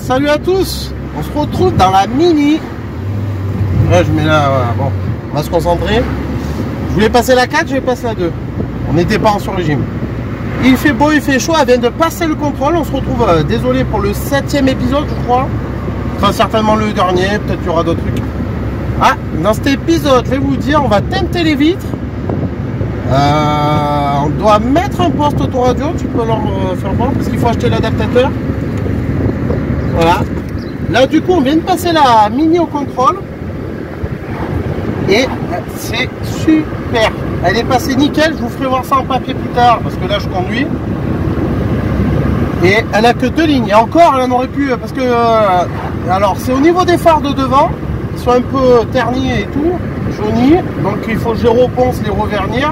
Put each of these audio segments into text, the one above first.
salut à tous. On se retrouve dans la Mini. Ouais, je mets là, voilà. Bon, on va se concentrer. Je voulais passer la 4, je vais passer la 2. On n'était pas en sur-régime. Il fait beau, il fait chaud, elle vient de passer le contrôle. On se retrouve, désolé pour le 7e épisode, je crois. Enfin, certainement le dernier, peut-être qu'il y aura d'autres trucs. Ah, dans cet épisode, je vais vous dire, on va teinter les vitres. On doit mettre un poste autoradio, tu peux leur faire voir, parce qu'il faut acheter l'adaptateur. Voilà. Là, du coup, on vient de passer la Mini au contrôle. Et c'est super. Elle est passée nickel, je vous ferai voir ça en papier plus tard, parce que là, je conduis. Et elle a que 2 lignes. Et encore, elle en aurait pu, parce que... alors, c'est au niveau des phares de devant. Ils sont un peu ternis et tout, jaunis. Donc, il faut que je les reponce, les revernir.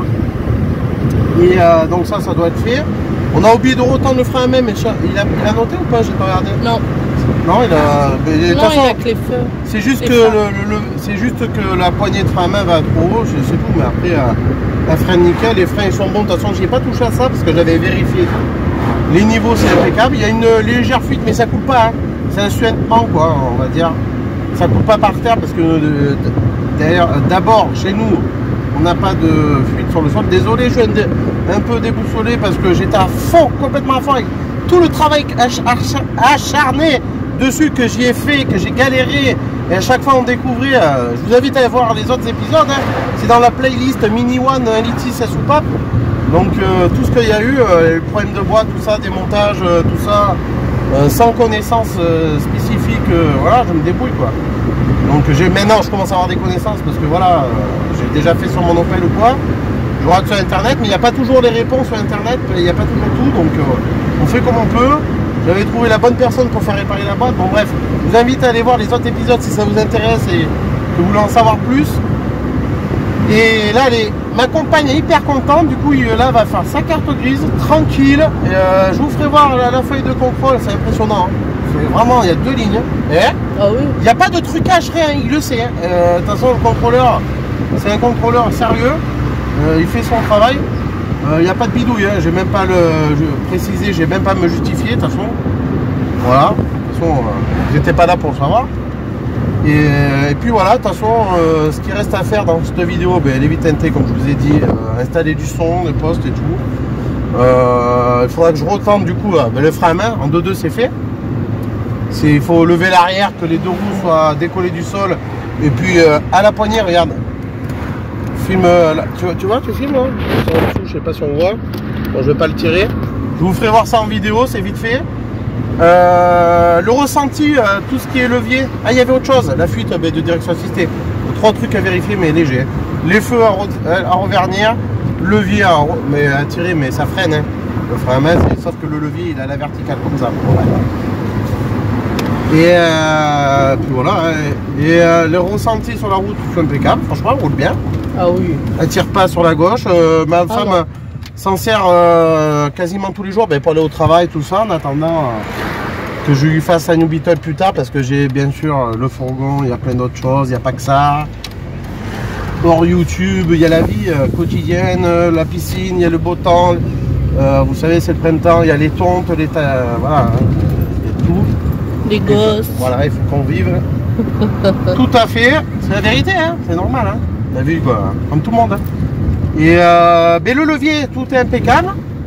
Et donc ça doit être fait. On a oublié de retendre le frein à main, mais il a noté ou pas? J'ai pas regardé. Non. Non, il a. Non, il a que les feux. C'est juste que c'est juste que la poignée de frein à main va trop haut, c'est tout. Mais après, elle freine nickel, les freins ils sont bons. De toute façon, j'ai pas touché à ça parce que j'avais vérifié. Les niveaux c'est impeccable. Il y a une légère fuite, mais ça coule pas. Hein. C'est un suintement quoi, on va dire. Ça coule pas par terre parce que d'ailleurs, d'abord chez nous. On n'a pas de fuite sur le sol. Désolé, je suis un peu déboussolé parce que j'étais à fond, complètement à fond avec tout le travail acharné dessus que j'y ai fait, que j'ai galéré. Et à chaque fois on découvrait. Je vous invite à aller voir les autres épisodes. Hein. C'est dans la playlist Mini One, 1,6 litre à soupape. Donc tout ce qu'il y a eu, les problèmes de boîte, tout ça, démontage, tout ça, sans connaissance spécifique. Voilà, je me débrouille quoi. Donc maintenant je commence à avoir des connaissances parce que voilà, j'ai déjà fait sur mon Opel ou quoi. Je regarde sur internet, mais il n'y a pas toujours les réponses sur internet, il n'y a pas toujours tout, donc on fait comme on peut. J'avais trouvé la bonne personne pour faire réparer la boîte. Bon bref, je vous invite à aller voir les autres épisodes si ça vous intéresse et que vous voulez en savoir plus. Et là ma compagne est hyper contente, du coup là va faire sa carte grise, tranquille. Et, je vous ferai voir la feuille de contrôle, c'est impressionnant. Hein. Vraiment, il y a 2 lignes. Ah oui. Il n'y a pas de trucage, rien, il le sait. Hein. De toute façon, le contrôleur, c'est un contrôleur sérieux. Il fait son travail. Il n'y a pas de bidouille. Hein. J'ai même pas précisé, j'ai même pas à me justifier. De toute façon, voilà. De toute façon, j'étais pas là pour le savoir. Et puis voilà. De toute façon, ce qui reste à faire dans cette vidéo, elle est vite teintée, comme je vous ai dit. Installer du son, des postes et tout. Il faudra que je retente du coup le frein à main. En 2-2, c'est fait. Il faut lever l'arrière, que les 2 roues soient décollées du sol. Et puis à la poignée, regarde. Filme là. Tu vois, tu filmes hein. Je sais pas si on voit. Bon, je vais pas le tirer. Je vous ferai voir ça en vidéo, c'est vite fait. Le ressenti, tout ce qui est levier. Ah, il y avait autre chose. La fuite de direction assistée. 3 trucs à vérifier, mais léger. Les feux à revernir. Levier à tirer, mais ça freine. Hein. Le frein à main, sauf que le levier, il a la verticale comme ça. Ouais. Et puis voilà, et le ressenti sur la route, c'est impeccable, franchement, elle roule bien. Ah oui. Elle tire pas sur la gauche. Ma femme s'en sert quasiment tous les jours pour aller au travail, tout ça, en attendant que je lui fasse un New Beetle plus tard, parce que j'ai bien sûr le fourgon, il y a plein d'autres choses, il n'y a pas que ça. Hors YouTube, il y a la vie quotidienne, la piscine, il y a le beau temps. Vous savez, c'est le printemps, il y a les tontes, voilà, il y a tout. Les gosses. Voilà, il faut qu'on vive. Tout à fait. C'est la vérité, hein. C'est normal. Hein. T'as vu quoi, comme tout le monde. Hein. Et le levier, tout est impeccable.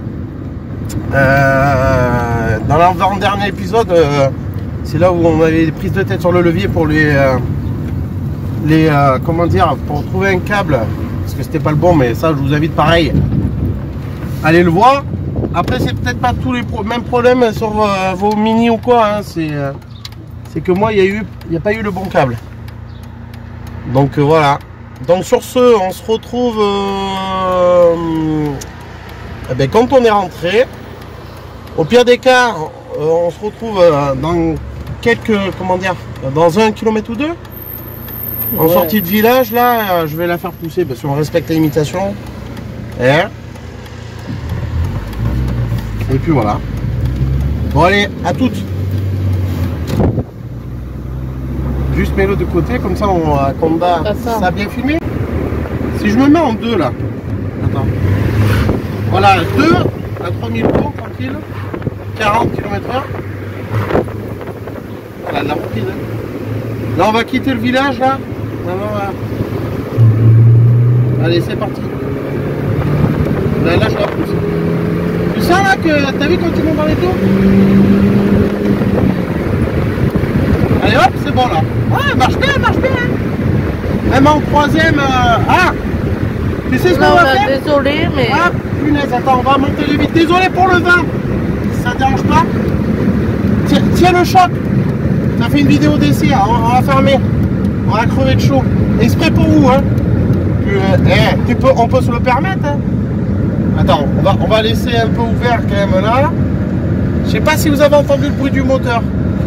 Dans l'avant-dernier épisode, c'est là où on avait des prises de tête sur le levier pour comment dire, pour trouver un câble. Parce que c'était pas le bon, mais ça, je vous invite pareil. Allez le voir. Après, c'est peut-être pas tous les mêmes problèmes sur vos mini ou quoi. Hein. C'est que moi, il n'y a pas eu le bon câble. Donc voilà. Donc sur ce, on se retrouve quand on est rentré. Au pire des cas, on se retrouve dans dans 1 km ou 2. En sortie de village, là, je vais la faire pousser parce qu'on respecte la limitation. Et puis voilà. Bon allez, à toutes. Juste mets-le de côté, comme ça on ça a bien filmé. Si je me mets en 2 là. Attends. Voilà, 2 à 3000 euros, tranquille. 40 km/h. Voilà, la routine. Hein. Là, on va quitter le village, là. Voilà. Allez, c'est parti. Là, je la pousse. Tu sens là que t'as vu quand tu montes dans les tours? Allez hop, c'est bon là. Ouais, marche bien, marche bien. Même en troisième. Ah, tu sais ce qu'on va faire? Désolé, mais. Ah, punaise, attends, on va monter le vite. Désolé pour le vin. Ça te dérange pas? Tiens le choc. Ça fait une vidéo d'essai, hein. On va fermer. On va crever de chaud. Exprès pour vous, hein. On peut se le permettre, hein. Attends, on va laisser un peu ouvert quand même là. Je sais pas si vous avez entendu le bruit du moteur.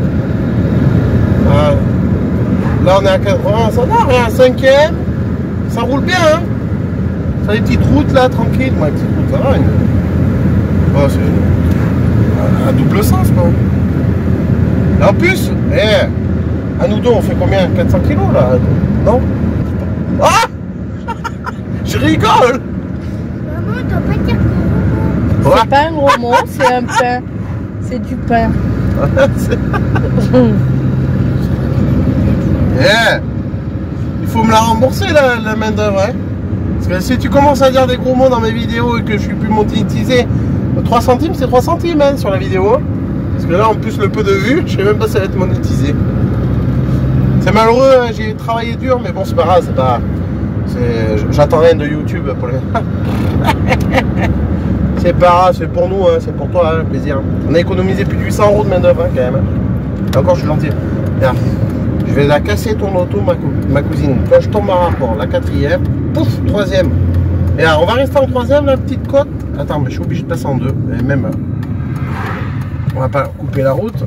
Là on est à 80, ça va, rien, 5e. Ça roule bien, hein. Ça a des petites routes là, tranquille. Ouais, petites routes, ça va. Oh, c'est un double sens quoi. Et en plus, à nous deux on fait combien? 400 kilos là? Non? Ah. Je rigole. Maman, t'as pas dire C'est pas un gros mot, c'est un pain. C'est du pain. Il faut me la rembourser la main d'œuvre. Hein. Parce que si tu commences à dire des gros mots dans mes vidéos et que je suis plus monétisé, 3 centimes c'est 3 centimes hein, sur la vidéo. Hein. Parce que là en plus le peu de vues, je sais même pas si ça va être monétisé. C'est malheureux, hein, j'ai travaillé dur, mais bon c'est pas grave, c'est pas. J'attends rien de YouTube pour les. C'est pas grave, c'est pour nous, hein, c'est pour toi, hein, plaisir. On a économisé plus de 800 € de main d'œuvre hein, quand même. Hein. Et encore je suis gentil. Regarde. Je vais la casser ton auto, ma cousine. Quand je tombe en rapport, la 4e, pouf, 3e. Et alors, on va rester en 3e, la petite côte. Attends, mais je suis obligé de passer en 2. Et même, on va pas couper la route.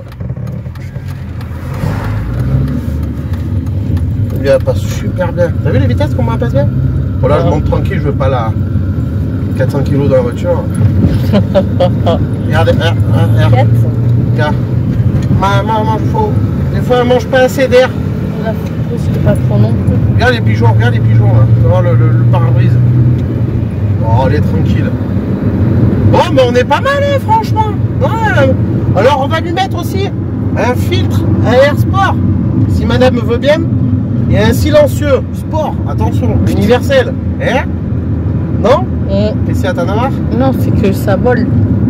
Elle passe super bien. T'as vu les vitesses, comment elle passe bien? Bon, là, je monte tranquille, je veux pas la 400 kg dans la voiture. Regardez, regarde. Regarde. Maman, des fois, elle mange pas assez d'air. La photo, c'était pas trop non plus. Regarde les pigeons là. Tu vois le pare-brise. Oh, elle est tranquille. Bon, mais on est pas mal, hein, franchement. Ouais. Alors, on va lui mettre aussi un filtre à air sport. Si madame veut bien. Et un silencieux sport. Attention, universel. Hein? Non? Qu'est-ce qu'il y a, t'en as marre? Non, c'est que ça vole.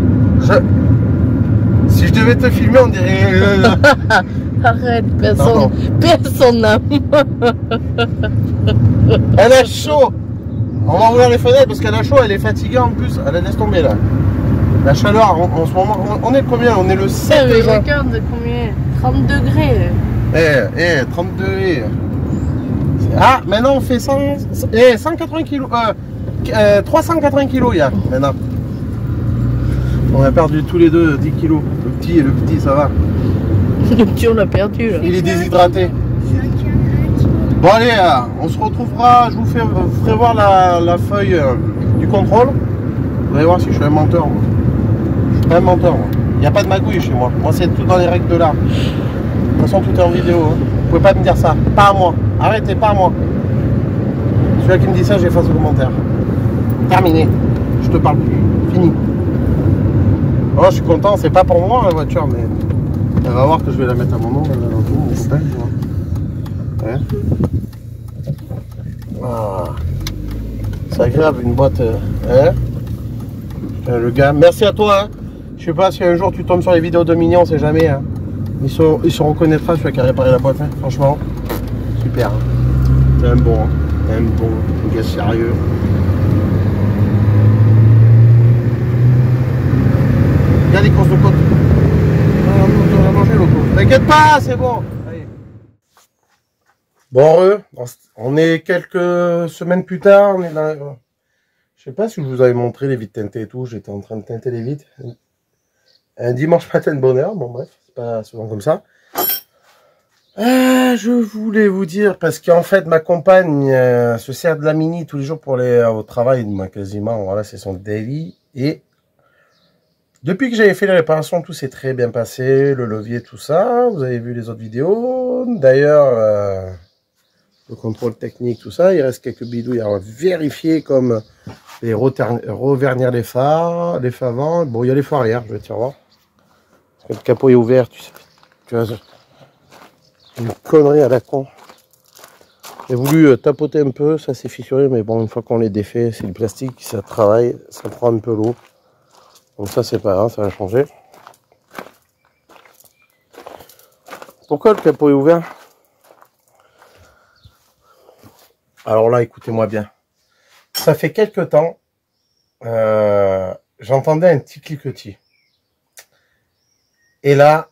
Si je devais te filmer, on dirait. Arrête, personne n'a. Elle a chaud. On va ouvrir les fenêtres parce qu'elle a chaud, elle est fatiguée en plus. Elle laisse tomber là. La chaleur en ce moment, on est combien? On est le 7 mais regarde combien? 30 degrés. 30 degrés. Ah, maintenant on fait 180 kg. 380 kg il y a maintenant. On a perdu tous les deux 10 kg. Le petit, ça va. Le petit, on l'a perdu là. Il est déshydraté. Bon allez, on se retrouvera. Je vous ferai voir la feuille du contrôle. Vous allez voir si je suis un menteur. Moi. Je suis pas un menteur. Moi. Il n'y a pas de magouille chez moi. Moi c'est tout dans les règles de l'art. De toute façon tout est en vidéo. Hein. Vous pouvez pas me dire ça. Pas à moi. Arrêtez, pas à moi. Celui-là qui me dit ça, j'efface le commentaire. Terminé. Je te parle plus. Fini. Oh, je suis content. C'est pas pour moi la voiture, mais elle va voir que je vais la mettre à mon nom, mon copain. Ouais. Ah. C'est agréable une boîte. Hein. Le gars, merci à toi. Hein. Je sais pas si un jour tu tombes sur les vidéos de Mignon, on sait jamais. Hein. Il se reconnaîtra celui qui a réparé la boîte. Hein. Franchement, super. Hein. C'est un bon, un gars sérieux. Regarde les courses de côte. On a mangé l'auto. T'inquiète pas, c'est bon. Allez. Bon, on est quelques semaines plus tard. On est dans... Je sais pas si je vous avais montré les vitres teintées et tout. J'étais en train de teinter les vitres. Un dimanche matin de bonne heure. Bon, bref, c'est pas souvent comme ça. Je voulais vous dire, parce qu'en fait, ma compagne se sert de la Mini tous les jours pour aller au travail. Moi, quasiment, voilà, c'est son daily. Et depuis que j'avais fait les réparations, tout s'est très bien passé. Le levier, tout ça. Vous avez vu les autres vidéos. D'ailleurs, le contrôle technique, tout ça. Il reste quelques bidouilles à vérifier, comme les revernir les phares avant. Bon, il y a les phares arrière, je vais te faire voir. Parce que le capot est ouvert, tu sais. Tu vois, Une connerie à la con. J'ai voulu tapoter un peu, ça s'est fissuré, mais bon, une fois qu'on les défait, c'est du plastique, ça travaille, ça prend un peu l'eau. Donc ça, c'est pas grave, ça va changer. Pourquoi le capot est ouvert? Alors là, écoutez-moi bien. Ça fait quelques temps, j'entendais un petit cliquetis. Et là,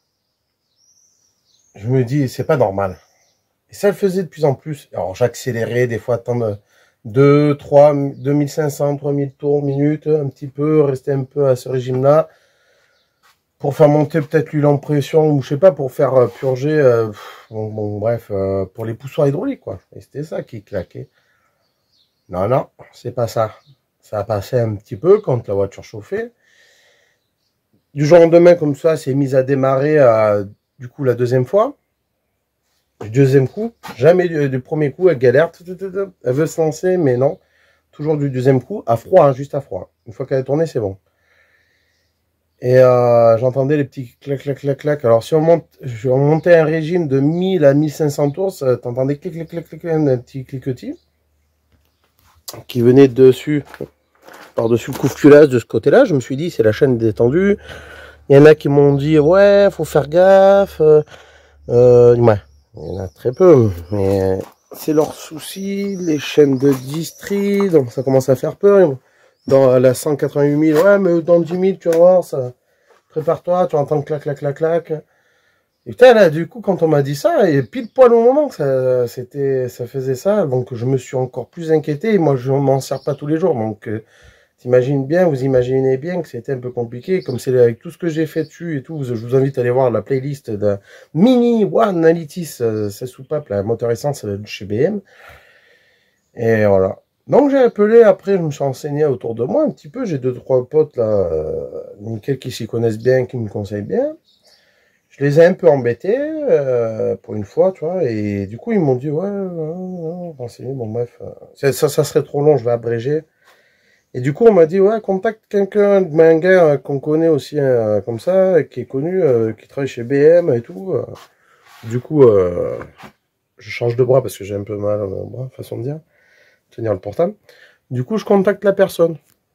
je me dis, c'est pas normal. Et ça le faisait de plus en plus. Alors j'accélérais, des fois attendre 2, 3, 2500, 3000 tours minutes, un petit peu, rester un peu à ce régime-là, pour faire monter peut-être l'huile en pression, ou je sais pas, pour faire purger, bref, pour les poussoirs hydrauliques, quoi. Et c'était ça qui claquait. Non, non, c'est pas ça. Ça a passé un petit peu quand la voiture chauffait. Du jour au lendemain, comme ça, c'est mis à démarrer, du coup, la deuxième fois. Du deuxième coup, jamais du premier coup, elle galère, elle veut se lancer, mais non. Toujours du deuxième coup, à froid, hein, juste à froid. Une fois qu'elle est tournée, c'est bon. Et j'entendais les petits clac, clac, clac, clac. Alors si on montait un régime de 1000 à 1500 tours, t'entendais clic, clic, clic, clic, un petit cliquetis qui venait dessus, par-dessus le couve-culasse de ce côté-là. Je me suis dit, c'est la chaîne détendue. Il y en a qui m'ont dit, ouais, faut faire gaffe. Ouais. Il y en a très peu, mais c'est leur souci, les chaînes de distri, donc ça commence à faire peur. Dans la 188 000, ouais, mais dans 10 000, tu vas voir, ça, prépare-toi, tu entends clac, clac, clac, clac. Et putain, là, du coup, quand on m'a dit ça, et pile poil au moment que ça faisait ça, donc je me suis encore plus inquiété, et moi, je m'en sers pas tous les jours, donc, vous imaginez bien que c'était un peu compliqué, comme c'est avec tout ce que j'ai fait dessus et tout, je vous invite à aller voir la playlist de Mini One Alitis, cette soupape, la moteur essence de chez BM. Et voilà. Donc j'ai appelé, après je me suis renseigné autour de moi un petit peu, j'ai 2-3 potes là, nickel, qui s'y connaissent bien, qui me conseillent bien. Je les ai un peu embêtés, pour une fois, tu vois, et du coup ils m'ont dit, ouais, renseigner, bon bref, ça serait trop long, je vais abréger. Et du coup, on m'a dit, ouais, contacte quelqu'un, un gars qu'on connaît aussi, comme ça, qui est connu, qui travaille chez BM et tout. Du coup, je change de bras parce que j'ai un peu mal au bras, façon de dire, tenir le portable. Du coup, je contacte la personne.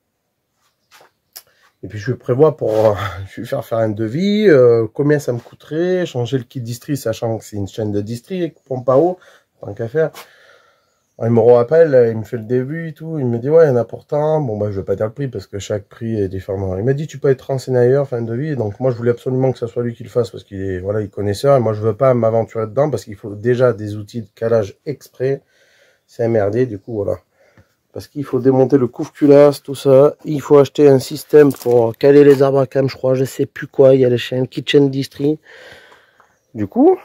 Et puis, je prévois je vais faire un devis, combien ça me coûterait, changer le kit distri, sachant que c'est une chaîne de distri, pompe à eau, tant qu'à faire. Il me rappelle, il me fait le début et tout, il me dit, ouais, il y en a pourtant. Bon, bah, je vais pas dire le prix parce que chaque prix est différent. Il m'a dit, tu peux être renseigné ailleurs, faire un devis. Donc, moi, je voulais absolument que ça soit lui qui le fasse parce qu'il est, voilà, il est connaisseur. Et moi, je veux pas m'aventurer dedans parce qu'il faut déjà des outils de calage exprès. C'est un merdier, du coup, voilà. Parce qu'il faut démonter le couve-culasse, tout ça. Il faut acheter un système pour caler les arbres à cam, je crois, je sais plus quoi. Il y a les chaînes Kitchen Distri. Du coup,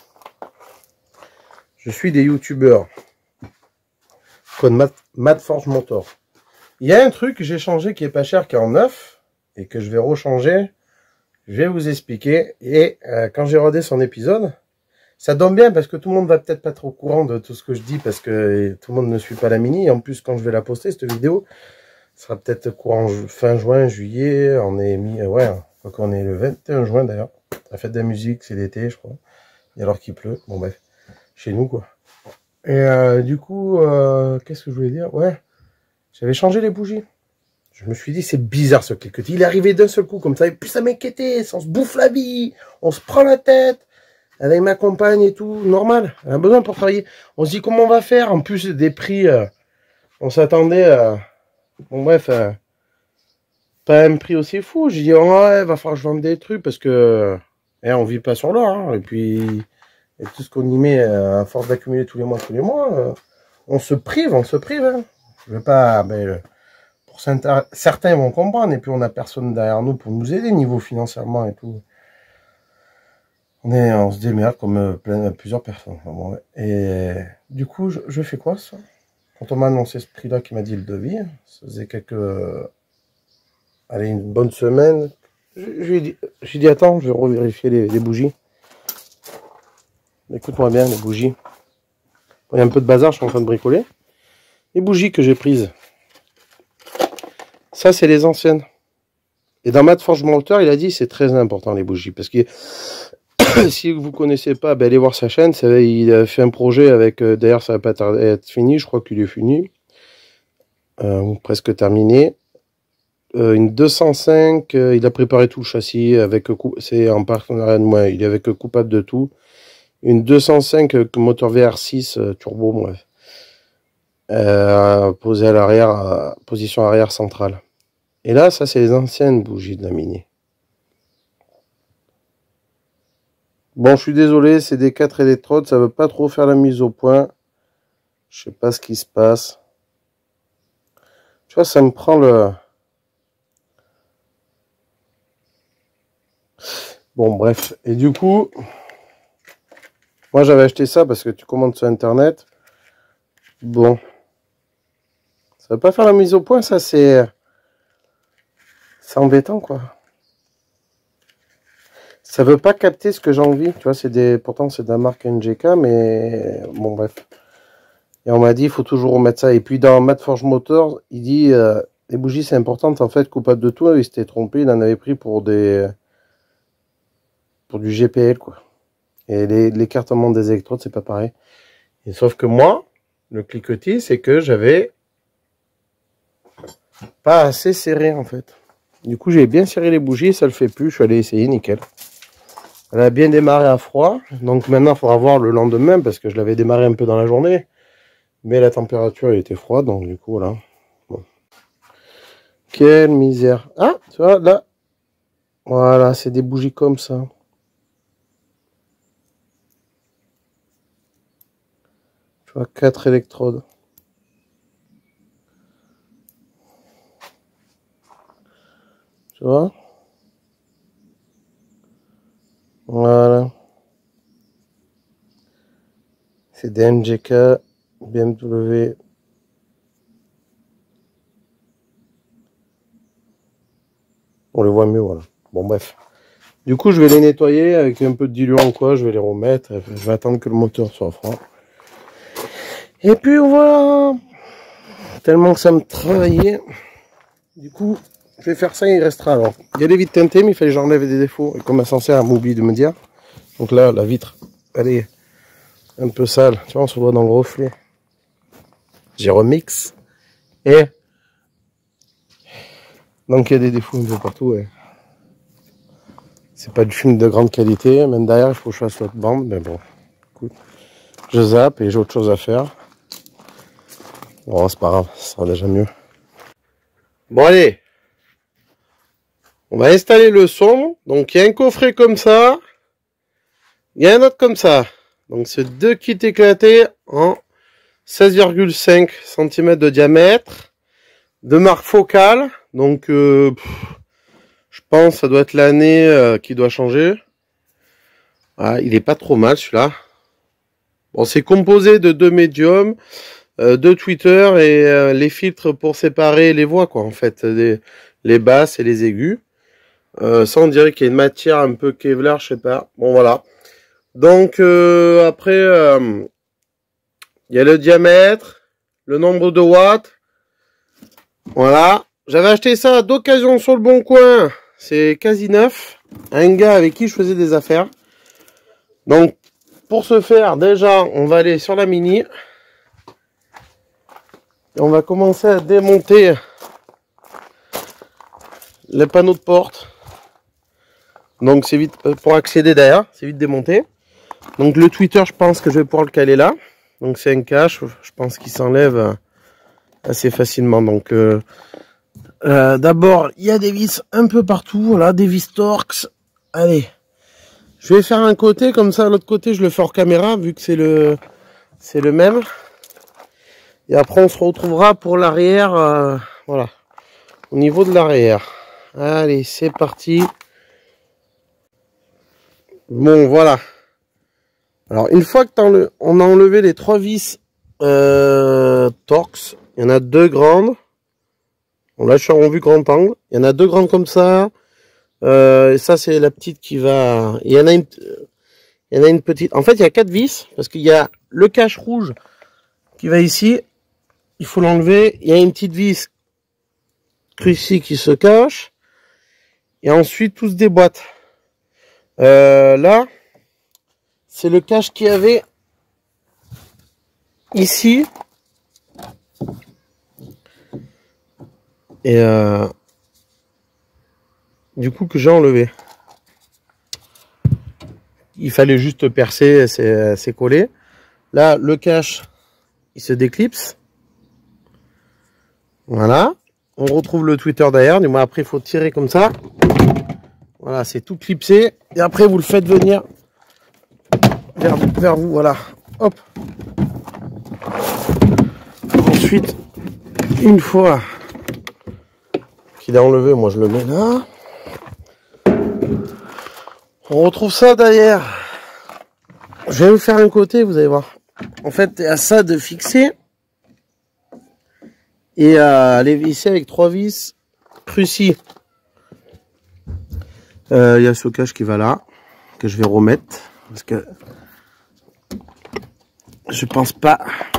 je suis des youtubeurs. Code Matt Forge Motor. Il y a un truc que j'ai changé qui est pas cher, qui est en neuf, et que je vais rechanger. Je vais vous expliquer. Et quand j'ai rodé son épisode, ça donne bien parce que tout le monde va peut-être pas être au courant de tout ce que je dis parce que tout le monde ne suit pas la mini. Et en plus, quand je vais la poster, cette vidéo, ça sera peut-être courant fin juin, juillet. On est on est le 21 juin d'ailleurs. La fête de la musique, c'est l'été, je crois. Et alors qu'il pleut. Bon bref, chez nous quoi. Et du coup, qu'est-ce que je voulais dire? Ouais, j'avais changé les bougies. Je me suis dit, c'est bizarre ce cliquetis. Il est arrivé d'un seul coup comme ça. Et puis ça m'inquiétait. On se bouffe la vie. On se prend la tête. Avec ma compagne et tout. Normal. Elle a besoin pour travailler. On se dit, comment on va faire? En plus des prix, on s'attendait à... Bon bref, pas un prix aussi fou. J'ai dit, ouais, va falloir que je vende des trucs parce que... on vit pas sur l'or. Hein. Et puis... Et tout ce qu'on y met, à force d'accumuler tous les mois, on se prive. Hein. Je veux pas, pour certains vont comprendre, et puis on n'a personne derrière nous pour nous aider, niveau financièrement et tout. On se démerde comme plusieurs personnes. Bon, ouais. Et du coup, je fais quoi, ça? Quand on m'a annoncé ce prix-là, qui m'a dit le devis, ça faisait une bonne semaine. J'ai dit, attends, je vais revérifier les bougies. Écoute-moi bien, les bougies. Il y a un peu de bazar, je suis en train de bricoler. Les bougies que j'ai prises. Ça, c'est les anciennes. Et dans Matt Forge Motor, il a dit c'est très important, les bougies. Parce que Si vous connaissez pas, ben allez voir sa chaîne. Il a fait un projet avec, d'ailleurs ça va pas tarder à être fini, je crois qu'il est fini. Ou presque terminé. Une 205, il a préparé tout le châssis, c'est en partenariat de moi, il est avec Coupable de tout. Une 205 moteur VR6 turbo, bref. Posé à l'arrière, position arrière centrale. Et là, ça c'est les anciennes bougies de la Mini. Bon, je suis désolé, c'est des 4 électrodes, ça veut pas trop faire la mise au point. Je sais pas ce qui se passe. Tu vois, ça me prend le... Bon, bref. Et du coup, moi j'avais acheté ça parce que tu commandes sur internet. Bon. Ça veut pas faire la mise au point, ça c'est embêtant quoi. Ça veut pas capter ce que j'ai envie. Tu vois, pourtant c'est de la marque NGK, mais bon bref. Et on m'a dit il faut toujours remettre ça. Et puis dans Matt Forge Motors, il dit les bougies c'est important. En fait, Coupable de tout, il s'était trompé, il en avait pris pour du GPL quoi. Et l'écartement des électrodes, c'est pas pareil. Et sauf que moi, le cliquetis, c'est que j'avais pas assez serré en fait. Du coup, j'ai bien serré les bougies, ça le fait plus. Je suis allé essayer, nickel. Elle a bien démarré à froid. Donc maintenant, il faudra voir le lendemain parce que je l'avais démarré un peu dans la journée. Mais la température était froide, donc du coup, là. Bon. Quelle misère. Ah, tu vois, là. Voilà, c'est des bougies comme ça. Tu vois, 4 électrodes. Tu vois? Voilà. C'est des NGK, BMW. On les voit mieux, voilà. Bon, bref. Du coup, je vais les nettoyer avec un peu de diluant ou quoi. Je vais les remettre. Je vais attendre que le moteur soit froid. Et puis, voilà. Tellement que ça me travaillait. Du coup, je vais faire ça, il restera alors. Il y a des vitres teintées, mais il fallait que j'enlève des défauts. Et comme censé, elle m'oublie de me dire. Donc là, la vitre, elle est un peu sale. Tu vois, on se voit dans le reflet. J'ai remix. Et donc il y a des défauts un peu partout. Ouais. C'est pas du film de grande qualité. Même derrière, il faut que je fasse l'autre bande. Mais bon, écoute, je zappe et j'ai autre chose à faire. Bon, c'est pas grave, ça sera déjà mieux. Bon, allez. On va installer le son. Donc, il y a un coffret comme ça. Il y a un autre comme ça. Donc, c'est 2 kits éclatés en 16,5 cm de diamètre. De marque Focal. Donc, je pense que ça doit être l'année qui doit changer. Ah, il est pas trop mal celui-là. Bon, c'est composé de 2 médiums, 2 tweeters et les filtres pour séparer les voix, quoi, en fait. Les basses et les aigus. Ça, on dirait qu'il y a une matière un peu Kevlar, je sais pas. Bon, voilà. Donc, après, il y a le diamètre, le nombre de watts. Voilà. J'avais acheté ça d'occasion sur le Bon Coin. C'est quasi neuf. Un gars avec qui je faisais des affaires. Donc, pour ce faire, déjà, on va aller sur la Mini. Et on va commencer à démonter les panneaux de porte. Donc, c'est vite pour accéder derrière. C'est vite démonté. Donc, le tweeter, je pense que je vais pouvoir le caler là. Donc, c'est un cache. Je pense qu'il s'enlève assez facilement. Donc, d'abord, il y a des vis un peu partout. Voilà, des vis Torx. Allez. Je vais faire un côté, comme ça, l'autre côté, je le fais hors caméra, vu que c'est le même. Et après, on se retrouvera pour l'arrière, voilà, au niveau de l'arrière. Allez, c'est parti. Bon, voilà. Alors, une fois que on a enlevé les 3 vis Torx, il y en a 2 grandes. Bon, là, je suis en vue grand angle. Il y en a 2 grandes comme ça. Et ça, c'est la petite qui va... Il y en a une petite... En fait, il y a 4 vis, parce qu'il y a le cache rouge qui va ici. Il faut l'enlever. Il y a une petite vis ici qui se cache. Et ensuite, tout se déboîte. Là, c'est le cache qu'il y avait ici. Et du coup que j'ai enlevé. Il fallait juste percer, c'est collé. Là, le cache, il se déclipse. Voilà. On retrouve le tweeter derrière. Du moins, après, il faut tirer comme ça. Voilà, c'est tout clipsé. Et après, vous le faites venir vers vous. Voilà. Hop. Ensuite, une fois qu'il est enlevé, moi, je le mets là. On retrouve ça derrière. Je vais vous faire un côté, vous allez voir. En fait, il y a ça de fixer. Et les visser avec 3 vis Cruci. Il y a ce cache qui va là, que je vais remettre. Parce que je pense pas.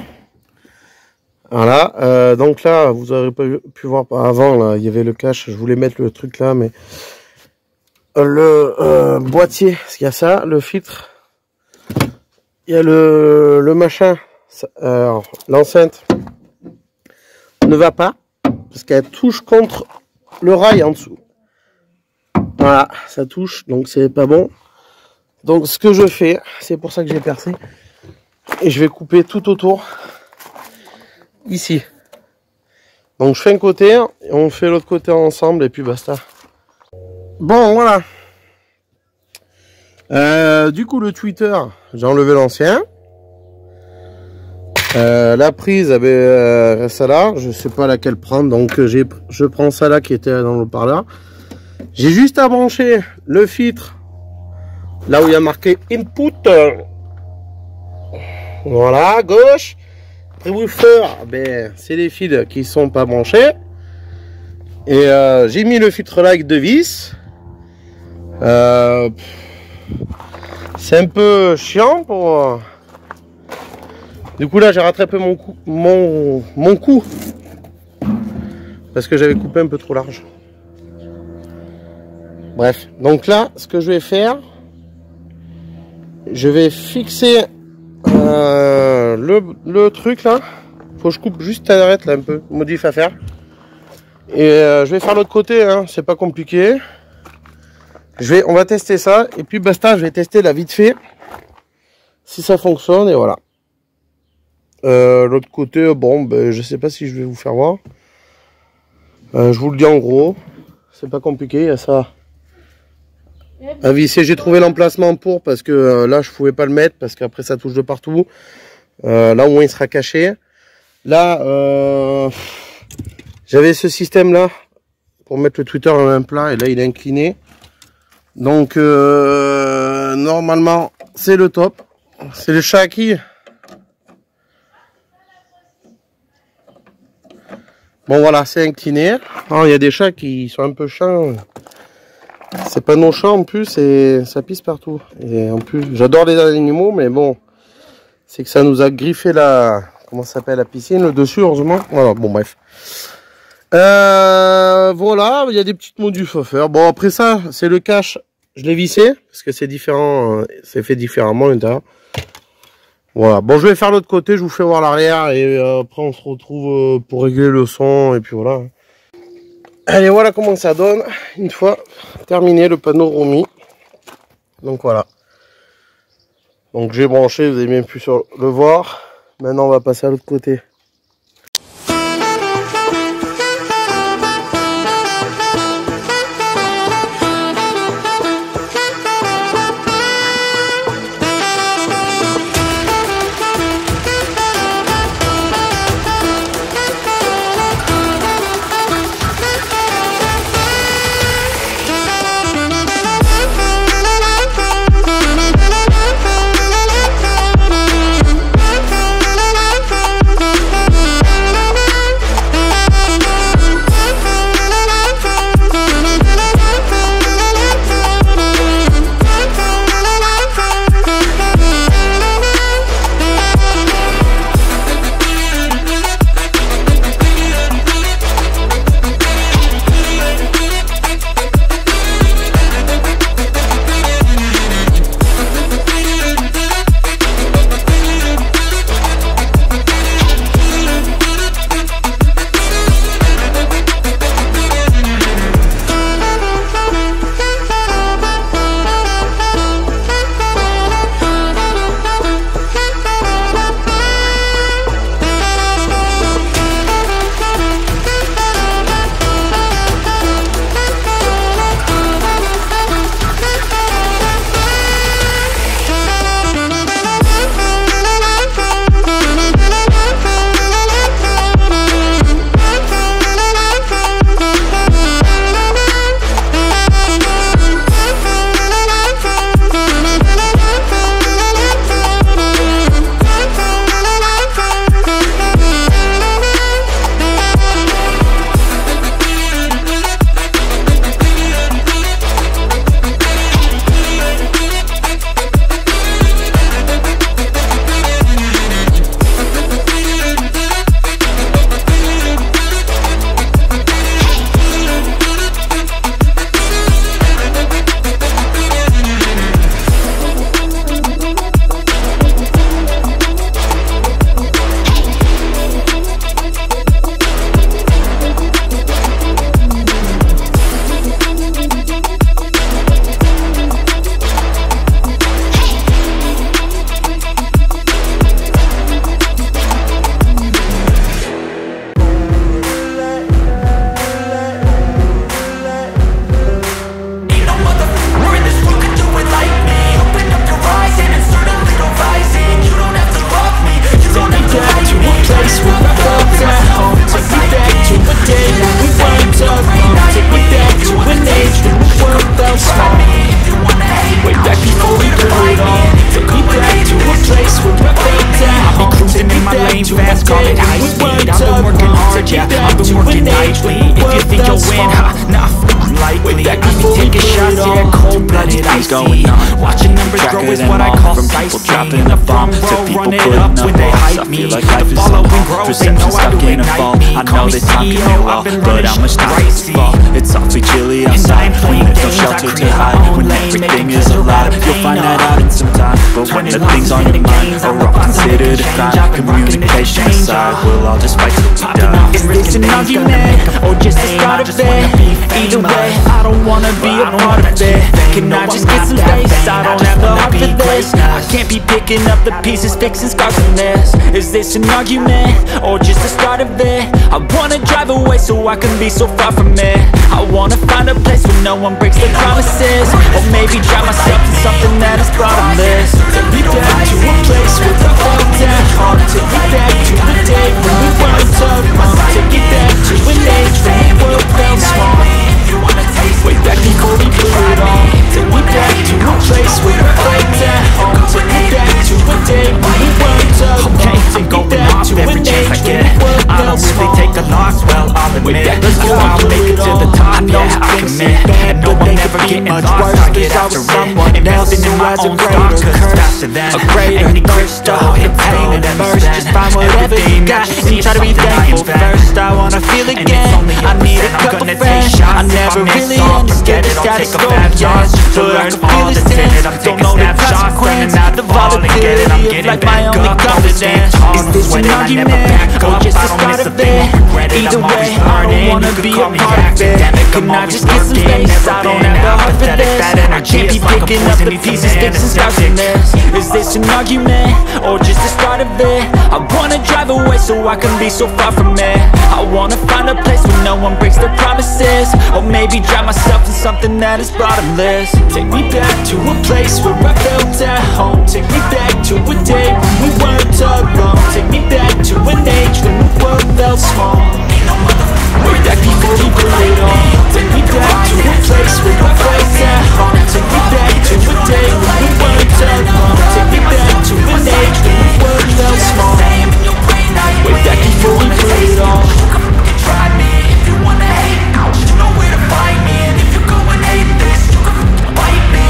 Voilà. Donc là, vous aurez pas pu voir avant, là, il y avait le cache. Je voulais mettre le truc là, mais le boîtier, parce qu'il y a ça, le filtre. Il y a le machin, l'enceinte ne va pas, parce qu'elle touche contre le rail en dessous. Voilà, ça touche, donc c'est pas bon. Donc ce que je fais, c'est pour ça que j'ai percé, et je vais couper tout autour, ici. Donc je fais un côté, et on fait l'autre côté ensemble, et puis basta. Bon, voilà. Du coup, le tweeter, j'ai enlevé l'ancien. La prise avait ça là, je sais pas laquelle prendre, donc je prends ça là qui était dans le haut-parleur. J'ai juste à brancher le filtre là où il y a marqué input. Voilà, gauche. Woofer, ben c'est les fils qui sont pas branchés. Et j'ai mis le filtre là avec 2 vis. C'est un peu chiant pour. Du coup là j'ai rattrapé mon coup parce que j'avais coupé un peu trop large. Bref, donc là ce que je vais faire, je vais fixer le truc là. Faut que je coupe juste à l'arrêt là un peu, modif à faire. Et je vais faire l'autre côté, hein, c'est pas compliqué. On va tester ça et puis basta, je vais tester là vite fait si ça fonctionne et voilà. L'autre côté, bon, ben, je sais pas si je vais vous faire voir. Je vous le dis en gros, c'est pas compliqué, il y a ça à visser. J'ai trouvé l'emplacement pour parce que là je pouvais pas le mettre parce qu'après ça touche de partout. Là au moins il sera caché. Là, j'avais ce système là pour mettre le tweeter en un plat et là il est incliné. Donc normalement c'est le top. C'est le Shaki. Bon voilà, c'est incliné. Alors, il y a des chats qui sont un peu chiants. C'est pas nos chats en plus et ça pisse partout. Et en plus, j'adore les animaux, mais bon, c'est que ça nous a griffé la, comment ça s'appelle, la piscine, le dessus, heureusement. Voilà, bon bref. Voilà, il y a des petites modifs à faire. Bon après ça, c'est le cache. Je l'ai vissé parce que c'est différent, c'est fait différemment l'intérieur. Voilà, bon je vais faire l'autre côté, je vous fais voir l'arrière et après on se retrouve pour régler le son et puis voilà. Allez, voilà comment ça donne une fois terminé le panneau remis. Donc voilà. Donc j'ai branché, vous avez bien pu le voir. Maintenant on va passer à l'autre côté. going on. Watching numbers grow is what I call sightseeing. In the front row, run it up when they hype me. The following grows, they know how to ignite me. Call me CEO, I've been running shit crazy. It's awfully chilly outside when there's no shelter to hide. When everything is alive, you'll find that out in some time. But when the things on your mind are all considered a crime, communication aside, we'll all just fight till we die. Is this an argument, or just the start of it? Either way, I don't wanna be a part of it. Can I just get some space? I don't have the heart for this. I can't be picking up the pieces, fixing scars from this. Is this an argument, or just the start of it? I wanna drive away so I can be so far from it. I wanna find a place where no one breaks their promises, or maybe drown myself in something that is bottomless. Take me back to a place where I felt at home. Take me back to the day when we weren't alone. Take me back to an age when the world felt small. Way back before we blew it all. Take me back to a place where I felt at home. Take me back to a day when we weren't alone. Okay, I'm going off every chance I get. I don't really take a loss, well, I'll admit. I'll make it to the top, yeah, I commit. And no one ever getting lost, I get after it. Investing in my own stock, cause it's faster than any crystal. The pain and first, just find whatever you got and try to be thankful first. I wanna feel again, I need a couple friends. I never really understood the status quo, yes, but I can feel the sense. Don't know the consequence, the volatility of like my only confidence. Is this an argument, or just the start of it? Either way, I don't wanna be a part of it. Can I just get some space? I don't have the heart for this. I can't be picking up the pieces, fixing scars from this. Is this an argument, or just the start of it? I wanna drive away so I can be so far from it. I wanna find a place where no one breaks their promises, or maybe drown myself in something that is bottomless. Take me back to a place where I felt at home. Take me back to a day when we weren't alone. Take me back to an age when the world felt small. Way back before we blew it all. Take me back to a place where I felt at home. Take me back to a day when we weren't alone. Take me back to an age when the world felt small. Way back before we blew it all. Try me if you wanna hate, you know where to find me. And if you go and hate this, you can fight me.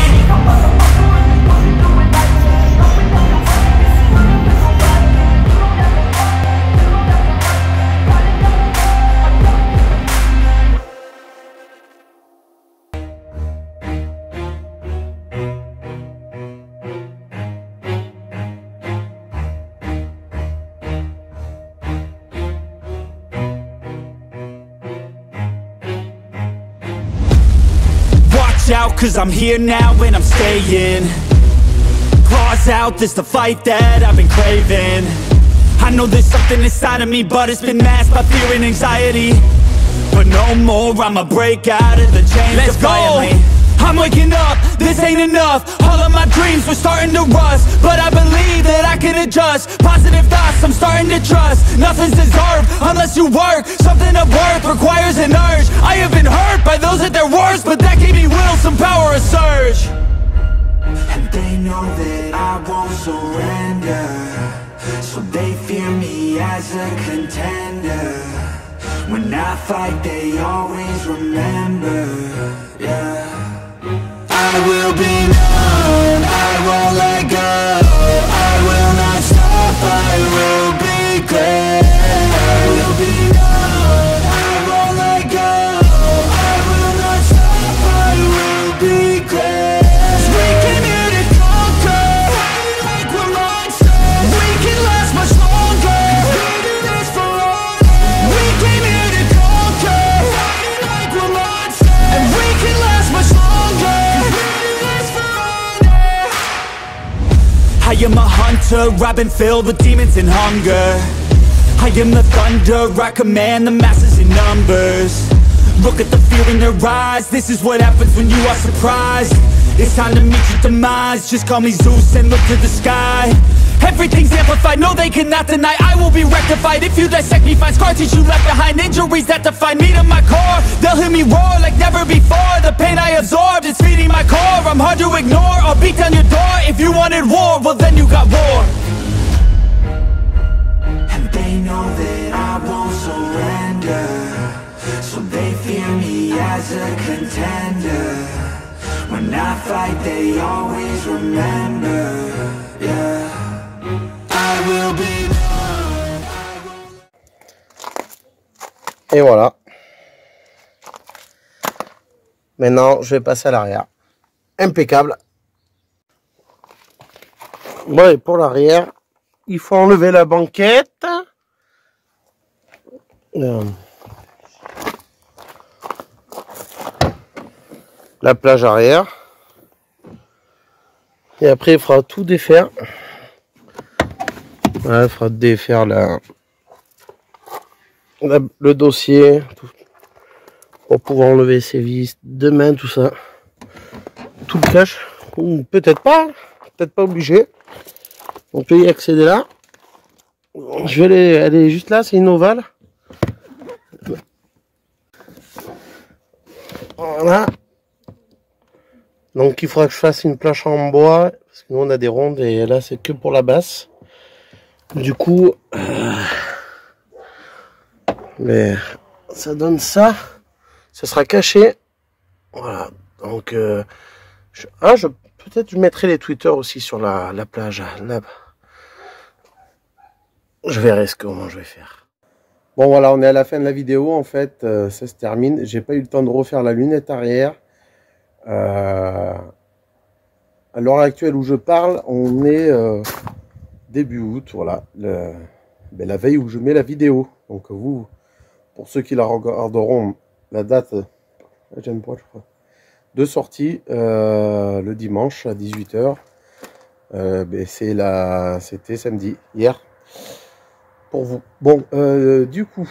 Out, cause I'm here now and I'm staying. Claws out, this the fight that I've been craving. I know there's something inside of me, but it's been masked by fear and anxiety. But no more, I'ma break out of the chains. Let's defiantly. Go! I'm waking up, this ain't enough. All of my dreams were starting to rust, but I believe that I can adjust. Positive thoughts, I'm starting to trust. Nothing's deserved unless you work. Something of worth requires an urge. I have been hurt by those at their worst, but that gave me will, some power, a surge. And they know that I won't surrender, so they fear me as a contender. When I fight, they always remember, yeah. I will be known, I won't let go. I will not stop, I will be great. I will be known, I won't let go. I will not stop, I will be great. 'Cause we came here to conquer, like we're monsters. We can last much longer, 'cause we do this for honor. We came here to conquer, like we're monsters. And we can last much longer. I am a hunter, I've been filled with demons and hunger. I am the thunder, I command the masses in numbers. Look at the fear in their eyes, this is what happens when you are surprised. It's time to meet your demise, just call me Zeus and look to the sky. Everything's amplified, no they cannot deny. I will be rectified if you dissect me. Find scar tissue left behind, injuries that define me to my core. They'll hear me roar like never before. The pain I absorbed, it's feeding my core. I'm hard to ignore, I'll beat down your door. If you wanted war, well then you got war. And they know that I won't surrender, so they fear me as a contender. When I fight, they always remember. Yeah, I will be there. Et voilà. Maintenant, je vais passer à l'arrière. Impeccable. Bon, et pour l'arrière, il faut enlever la banquette. La plage arrière. Et après, il faudra tout défaire. Voilà, il faudra défaire le dossier tout, pour pouvoir enlever ses vis de main, tout ça. Tout le cache. Ou peut-être pas obligé. On peut y accéder là. Je vais elle est juste là, c'est une ovale. Voilà. Donc il faudra que je fasse une planche en bois, parce que nous on a des rondes et là c'est que pour la basse. Du coup, mais ça donne ça. Ça sera caché. Voilà. Donc peut-être je mettrai les Twitter aussi sur la plage. Là. Je verrai comment je vais faire. Bon voilà, on est à la fin de la vidéo. En fait, ça se termine. J'ai pas eu le temps de refaire la lunette arrière. À l'heure actuelle où je parle, on est début août, voilà, la veille où je mets la vidéo. Donc vous, pour ceux qui la regarderont, la date, j'aime pas, je crois, de sortie le dimanche à 18 h. C'était samedi, hier, pour vous. Bon, du coup,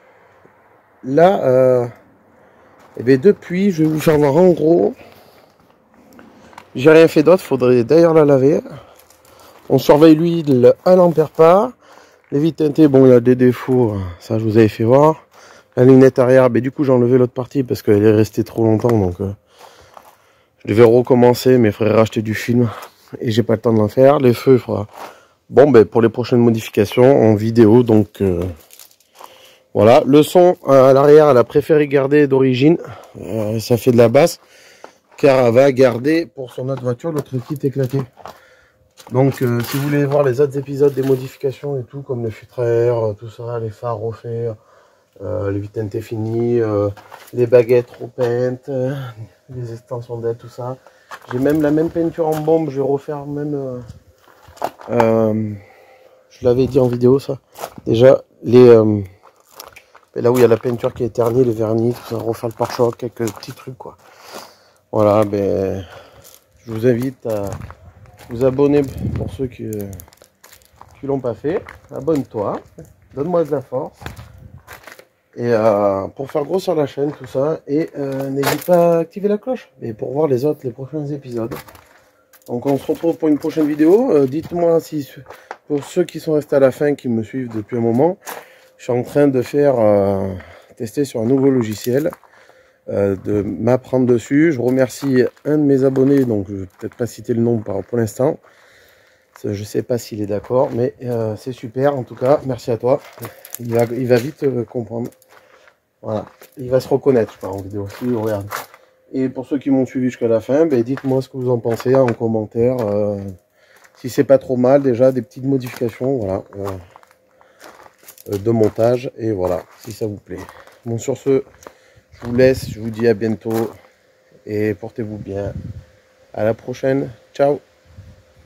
là, depuis, je vais vous faire voir en gros. J'ai rien fait d'autre, faudrait d'ailleurs la laver. On surveille l'huile, elle n'en perd pas. Les vitres teintées, bon, il y a des défauts, ça je vous avais fait voir. La lunette arrière, du coup j'ai enlevé l'autre partie parce qu'elle est restée trop longtemps, donc je devais recommencer, mais il faudrait racheter du film et j'ai pas le temps de l'en faire. Les feux, il faudra. Bon, pour les prochaines modifications en vidéo, donc voilà. Le son à l'arrière, elle a préféré garder d'origine, ça fait de la basse, car elle va garder pour son autre voiture l'autre kit éclaté. Donc si vous voulez voir les autres épisodes des modifications et tout, comme le filtre à air, tout ça, les phares refaits, les vitres teintées finies, les baguettes repeintes, les extensions d'aile, tout ça. J'ai même la même peinture en bombe, je vais refaire même, je l'avais dit en vidéo ça, déjà là où il y a la peinture qui est ternie, les vernis, tout ça, refaire le pare-choc, quelques petits trucs quoi. Voilà, je vous invite à vous abonner pour ceux qui l'ont pas fait. Abonne-toi, donne-moi de la force. Et pour faire grossir la chaîne, tout ça. Et n'hésite pas à activer la cloche. Et pour voir les prochains épisodes. Donc on se retrouve pour une prochaine vidéo. Dites-moi si, pour ceux qui sont restés à la fin, qui me suivent depuis un moment, je suis en train de faire tester sur un nouveau logiciel. De m'apprendre dessus. Je remercie un de mes abonnés, donc je ne vais peut-être pas citer le nom pour l'instant. Je ne sais pas s'il est d'accord, mais c'est super en tout cas. Merci à toi. Il va vite comprendre. Voilà. Il va se reconnaître, je crois, en vidéo. Si, regarde. Et pour ceux qui m'ont suivi jusqu'à la fin, dites-moi ce que vous en pensez en commentaire. Si c'est pas trop mal, déjà des petites modifications, voilà, de montage. Et voilà, si ça vous plaît. Bon, sur ce, je vous laisse, je vous dis à bientôt et portez-vous bien. À la prochaine. Ciao.